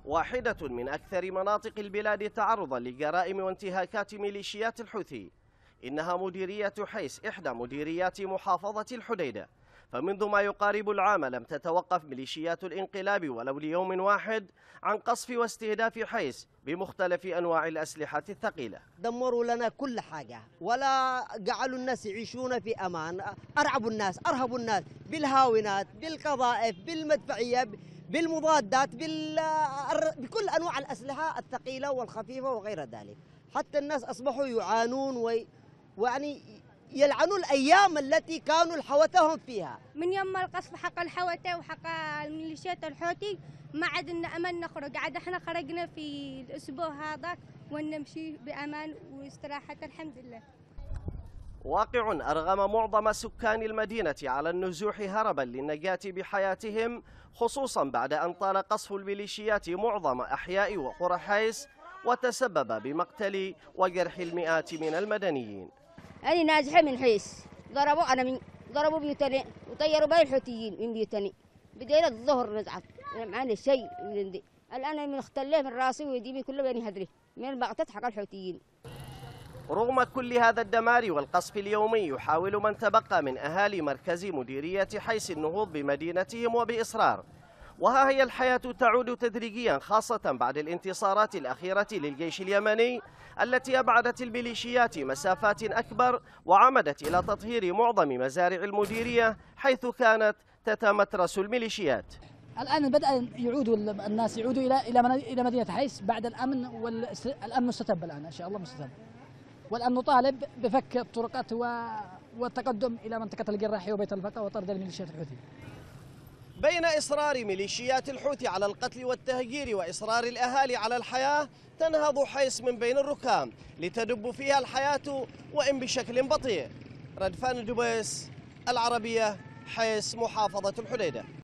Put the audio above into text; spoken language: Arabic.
واحدة من أكثر مناطق البلاد تعرضا لجرائم وانتهاكات ميليشيات الحوثي. إنها مديرية حيس، إحدى مديريات محافظة الحديدة. فمنذ ما يقارب العام لم تتوقف ميليشيات الانقلاب ولو ليوم واحد عن قصف واستهداف حيس بمختلف أنواع الأسلحة الثقيلة. دمروا لنا كل حاجة ولا جعلوا الناس يعيشون في أمان، أرعبوا الناس، أرهبوا الناس بالهاونات، بالقذائف، بالمدفعية، بالمضادات، بكل أنواع الأسلحة الثقيلة والخفيفة وغير ذلك. حتى الناس أصبحوا يعانون ويعني يلعنوا الأيام التي كانوا الحوتهم فيها. من يوم القصف حق الحوته وحق الميليشيات الحوثي ما عدنا أمل نخرج، عاد احنا خرجنا في الأسبوع هذا ونمشي بأمان واستراحة الحمد لله. واقع أرغم معظم سكان المدينة على النزوح هربا للنجاة بحياتهم، خصوصا بعد أن طال قصف الميليشيات معظم أحياء وقرى حيس وتسبب بمقتل وجرح المئات من المدنيين. أنا نازحة من حيس، ضربوا بيوتنا وطيروا باقي الحوثيين من بيوتنا. بدينا الظهر نزعف، معنا شيء من دي. الآن من اختليه من راسي ويديمي كله بيني هدري من البغتات حق الحوثيين. رغم كل هذا الدمار والقصف اليومي، يحاول من تبقى من أهالي مركز مديرية حيس النهوض بمدينتهم وبإصرار. وها هي الحياة تعود تدريجيا، خاصة بعد الانتصارات الأخيرة للجيش اليمني التي أبعدت الميليشيات مسافات أكبر وعمدت إلى تطهير معظم مزارع المديرية حيث كانت تتمترس الميليشيات. الآن بدأ الناس يعودوا إلى مدينة حيس بعد الأمن، والأمن مستتب الآن إن شاء الله مستتب. والآن نطالب بفك الطرقات والتقدم إلى منطقة القراحي وبيت الفقا وطرد الميليشيات الحوثي. بين إصرار ميليشيات الحوثي على القتل والتهجير وإصرار الأهالي على الحياة، تنهض حيس من بين الركام لتدب فيها الحياة وإن بشكل بطيء. ردفان الدبيس، العربية، حيس، محافظة الحديدة.